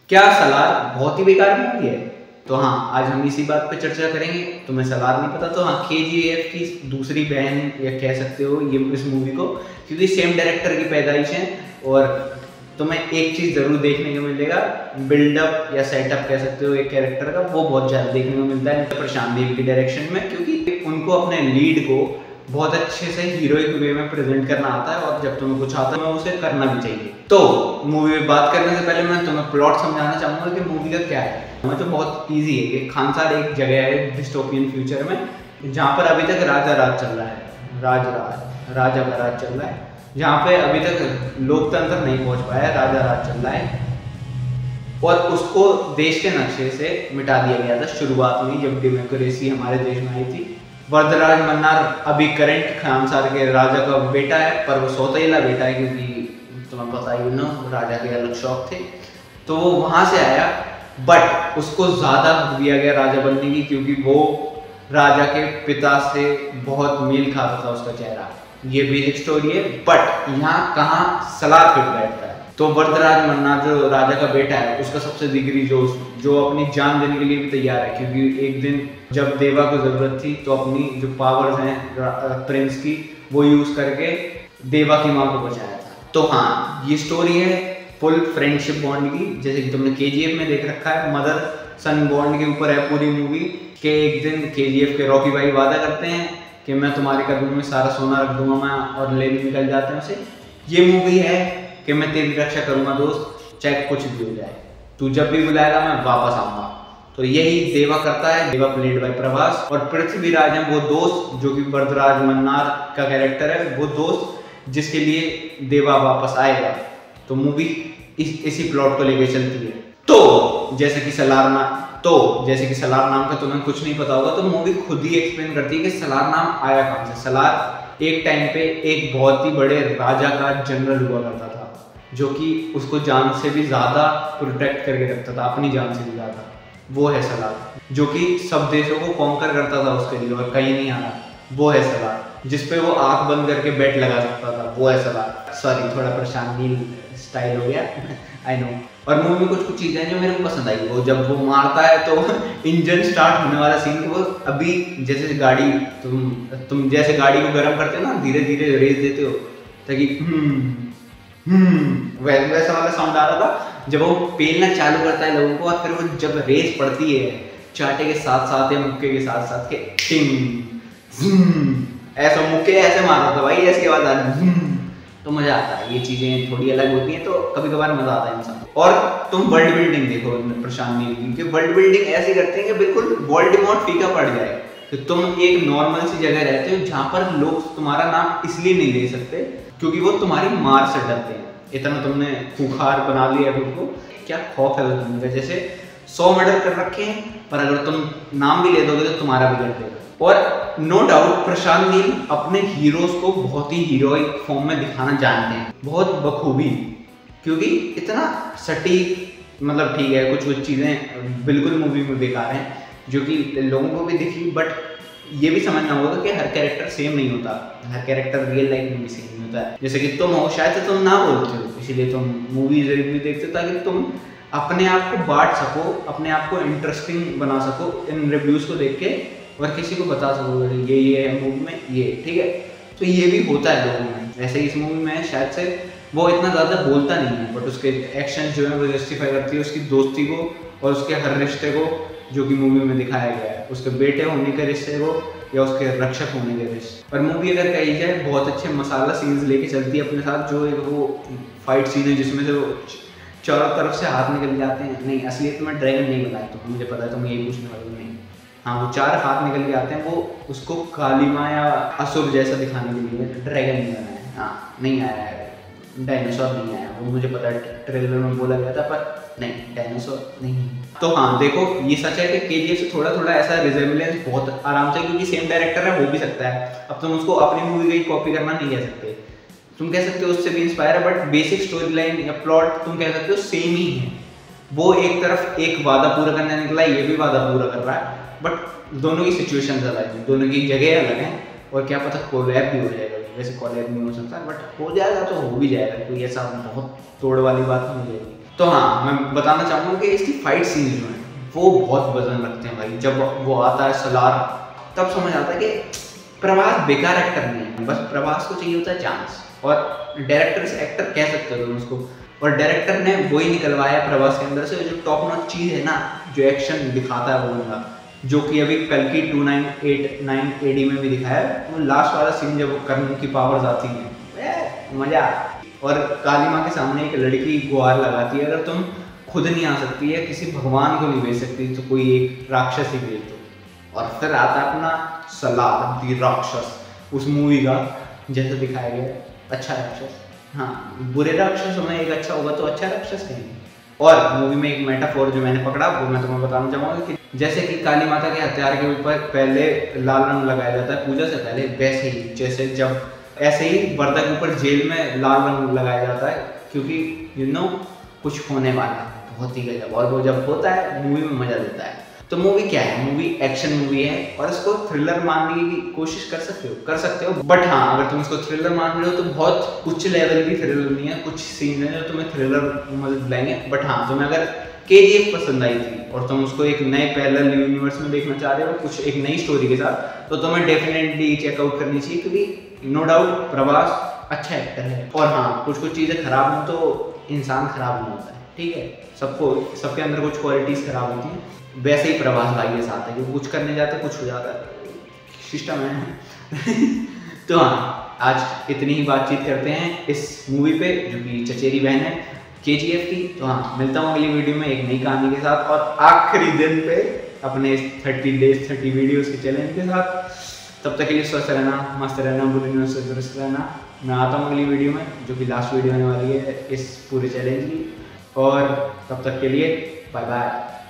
क्या सलार बहुत ही बेकार मूवी है? तो हाँ, आज हम इसी बात पे चर्चा करेंगे। तुम्हें सलार नहीं पता तो हाँ, KGF की दूसरी बहन या कह सकते हो ये इस मूवी को, क्योंकि सेम डायरेक्टर की पैदाइश है। और तुम्हें एक चीज़ ज़रूर देखने को मिलेगा, बिल्डअप या सेटअप कह सकते हो एक कैरेक्टर का, वो बहुत ज़्यादा देखने को मिलता है प्रशांत नील की डायरेक्शन में, क्योंकि उनको अपने लीड को बहुत अच्छे से हीरोइक वे में प्रेजेंट करना आता है। और जब तुम्हें कुछ आता है उसे करना भी चाहिए। तो मूवी में बात करने से पहले मैं तुम्हें प्लॉट समझाना चाहूँगा कि मूवी का क्या है। हमें तो बहुत ईजी है कि खानसार एक जगह है डिस्टोपियन फ्यूचर में, जहाँ पर अभी तक राजा राज चल रहा है, राजा का राज चल रहा है, जहाँ पे अभी तक लोकतंत्र नहीं पहुँच पाया, राजा राज चल रहा है। और उसको देश के नक्शे से मिटा दिया गया था शुरुआत में, जब डेमोक्रेसी हमारे देश में आई थी। वरदराज मन्नार अभी करंट खानसार के राजा का बेटा है, पर वो सौतेला बेटा है, क्योंकि तुम्हें पता ही ना राजा के अलग शौक थे, तो वो वहां से आया। बट उसको ज्यादा दिया गया राजा बनने की, क्योंकि वो राजा के पिता से बहुत मेल खाता था उसका चेहरा। ये बेसिक स्टोरी है। बट यहाँ कहाँ सलार फिट बैठता है, तो वरदराज मन्नार जो राजा का बेटा है, उसका सबसे जिगरी जो अपनी जान देने के लिए भी तैयार है, क्योंकि एक दिन जब देवा को जरूरत थी तो अपनी जो पावर्स हैं प्रिंस की वो यूज करके देवा की मां को बचाया था। तो हाँ, ये स्टोरी है फुल फ्रेंडशिप बॉन्ड की, जैसे कि तुमने KGF में देख रखा है। मदर सन बॉन्ड के ऊपर है पूरी मूवी के। एक दिन KGF के रॉकी भाई वादा करते हैं कि मैं तुम्हारे कदमों में सारा सोना रख दूंगा मैं, और लेने निकल जाते हैं उसे। ये मूवी है कि मैं तेरी रक्षा करूंगा दोस्त, चाहे कुछ भी हो जाए, तू जब भी बुलाएगा मैं वापस आऊंगा। तो यही देवा करता है। देवा प्लेड बाय प्रभास, और पृथ्वीराज है वो दोस्त जो कि वरदराज मन्नार का कैरेक्टर है, वो दोस्त जिसके लिए देवा वापस आएगा। तो मूवी इसी प्लॉट को लेकर चलती है। तो जैसे कि सलार नाम का तुम्हें कुछ नहीं पता होगा, तो मूवी खुद ही एक्सप्लेन करती है कि सलार नाम आया कहां से। सलार एक टाइम पे एक बहुत ही बड़े राजा का जनरल हुआ करता था, जो कि उसको जान से भी ज्यादा प्रोटेक्ट करके रखता था, अपनी जान से भी ज्यादा। वो है सलार, जो कि सब देशों को कॉन्कर करता था उसके लिए, और कहीं नहीं आना। वो है सलार, जिसपे वो आंख बंद करके बेट लगा सकता था। वो है सलार। सॉरी, थोड़ा प्रशांत नील स्टाइल हो गया, आई नो। और मूवी में कुछ चीजें जो मेरे को पसंद आई, वो जब वो मारता है तो इंजन स्टार्ट होने वाला सीन, वो अभी जैसे गाड़ी तुम जैसे गाड़ी को गर्म करते हो ना, धीरे धीरे रेस देते हो ताकि वैसा वाला साउंड आ रहा था जब वो पेलना चालू करता है लोगों को। और फिर वो जब रेस पड़ती है चाटे के साथ साथ या मुक्के के साथ साथ के ऐसा मुक्के ऐसे मारता था भाई, इसके बाद तो मजा आता है। ये चीजें थोड़ी अलग होती हैं, तो कभी कभार मजा आता है इंसान। और तुम वर्ल्ड बिल्डिंग देखो प्रशांत नील की, वर्ल्ड बिल्डिंग ऐसी करते हैं कि बिल्कुल वोल्डेमॉर्ट फीका पड़ जाए। तो तुम एक नॉर्मल सी जगह रहते हो जहाँ पर लोग तुम्हारा नाम इसलिए नहीं ले सकते क्योंकि वो तुम्हारी मार से डरते हैं। इतना तुमने खूंखार बना लिया खुद को। क्या खौफ है उस दुनिया का, जैसे 100 मर्डर कर रखे हैं, पर अगर तुम नाम भी ले दोगे तो तुम्हारा भी कर देगा। और नो डाउट प्रशांत नील अपने हीरोज को बहुत ही हीरोइक फॉर्म में दिखाना जानते हैं, बहुत बखूबी, क्योंकि इतना सटीक। मतलब ठीक है, कुछ चीज़ें बिल्कुल मूवी में बेकार हैं जो कि लोगों को भी दिखी, बट ये भी समझना होगा कि हर कैरेक्टर सेम नहीं होता, हर कैरेक्टर रियल लाइफ में भी सेम नहीं होता है। जैसे कि तुम हो, शायद से तुम ना बोलते हो, इसीलिए तुम मूवीज रिव्यू देखते हो ताकि तुम अपने आप को बांट सको, अपने आप को इंटरेस्टिंग बना सको इन रिव्यूज को देख के, और किसी को बता सको ये है मूवी में, ये ठीक है। तो ये भी होता है लोगों में। वैसे इस मूवी में शायद से वो इतना ज़्यादा बोलता नहीं है, बट उसके एक्शन जो है वो जस्टिफाई करती है उसकी दोस्ती को और उसके हर रिश्ते को जो कि मूवी में दिखाया गया है, उसके बेटे होने के रिश्ते को या उसके रक्षक होने के रिश्ते। और मूवी अगर कही जाए बहुत अच्छे मसाला सीन्स लेके चलती है अपने साथ। जो वो फाइट सीन है जिसमें से वो चारों तरफ से हाथ निकल जाते हैं, नहीं असलियत में ड्रैगन नहीं बनाया, तो मुझे पता है तुम यही पूछने वाले हो। नहीं, हाँ, वो 4 हाथ निकल के आते हैं, वो उसको कालीमा या असुर जैसा दिखाने के लिए ड्रैगन नहीं बनाया। हाँ, नहीं आया है, डायनासोर नहीं आया, वो मुझे पता है ट्रेलर में बोला गया था, पर नहीं, डायनासोर नहीं। तो हाँ देखो, ये सच है कि KGF से थोड़ा थोड़ा ऐसा रिजेम्बलेंस बहुत आराम से, क्योंकि सेम डायरेक्टर है, हो भी सकता है। अब तुम उसको अपनी मूवी की कॉपी करना नहीं कह सकते, तुम कह सकते हो उससे भी इंस्पायर है, बट बेसिक स्टोरी लाइन या प्लॉट तुम कह सकते हो सेम ही है। वो एक तरफ एक वादा पूरा करने निकला है, ये भी वादा पूरा कर रहा है, बट दोनों की सिचुएशन अलग है, दोनों की जगह अलग है। और क्या पता कोलैब भी हो जाएगा, वैसे कोलैब नहीं हो सकता, बट हो जाएगा तो हो भी जाएगा, कोई ऐसा बहुत तोड़ वाली बात नहीं हो जाएगी। तो हाँ, मैं बताना चाहूँगा कि इसकी फाइट सीन जो है वो बहुत वजन रखते हैं भाई। जब वो आता है सलार, तब समझ आता है कि प्रभास बेकार एक्टर नहीं है, बस प्रभास को चाहिए होता है चांस। और डायरेक्टर से एक्टर कह सकते हो तुम उसको, और डायरेक्टर ने वही निकलवाया प्रभास के अंदर से, जो टॉप नॉच चीज़ है ना, जो एक्शन दिखाता है वो बंदा, जो कि अभी कल की 2989 AD में भी दिखाया है। वो लास्ट वाला सीन जब वो कर्म की पावर्स आती हैं, मजा। और काली माँ के सामने एक लड़की गुहार लगाती है, अगर तुम खुद नहीं आ सकती है, किसी भगवान को नहीं भेज सकती, तो कोई एक राक्षस ही भेज दो। और फिर आता है अपना सलार दी राक्षस, उस मूवी का जैसे दिखाया गया है, अच्छा राक्षस। हाँ, बुरे राक्षस में एक अच्छा होगा तो अच्छा राक्षस कहेंगे। और मूवी में एक मेटाफोर जो मैंने पकड़ा वो मैं तुम्हें बताना चाहूँगा कि जैसे कि काली माता के हथियार के ऊपर पहले लाल रंग लगाया जाता है पूजा से पहले, वैसे ही जैसे जब ऐसे ही वर्दा के ऊपर जेल में लाल रंग लगाया जाता है, क्योंकि कुछ होने वाला है बहुत ही गजब। और वो जब होता है मूवी में मजा देता है। तो मूवी क्या है? मूवी एक्शन मूवी है, और इसको थ्रिलर मानने की कोशिश कर सकते हो। बट हाँ, अगर तुम इसको थ्रिलर मान रहे हो तो बहुत उच्च लेवल की थ्रिलर नहीं है, कुछ सीन है जो तुम्हें थ्रिलर मदद दिलाएंगे। बट हाँ, तुम्हें अगर KGF पसंद आई थी और तुम उसको एक नए पैरेलल यूनिवर्स में देखना चाह रहे हो, कुछ एक नई स्टोरी के साथ, तो तुम्हें डेफिनेटली चेकआउट करनी चाहिए, क्योंकि नो डाउट प्रभास अच्छा एक्टर है। और हाँ, कुछ चीज़ें खराब हो तो इंसान खराब नहीं होता है, ठीक है। सबके अंदर कुछ क्वालिटीज़ खराब होती हैं, वैसे ही प्रभास भाई के साथ है कि कुछ करने जाते कुछ हो जाता है, सिस्टम है। तो हाँ, आज इतनी ही बातचीत करते हैं इस मूवी पे, जो कि चचेरी बहन है KGF की। तो हाँ, मिलता हूँ अगली वीडियो में एक नई कहानी के साथ, और आखिरी दिन पे अपने 30 डेज 30 वीडियोस के चैलेंज के साथ। तब तक के लिए स्वस्थ रहना, मस्त रहना, बुरी से दुरुस्त रहना। मैं आता हूँ अगली वीडियो में, जो कि लास्ट वीडियो होने वाली है इस पूरे चैलेंज की। और तब तक के लिए बाय बाय।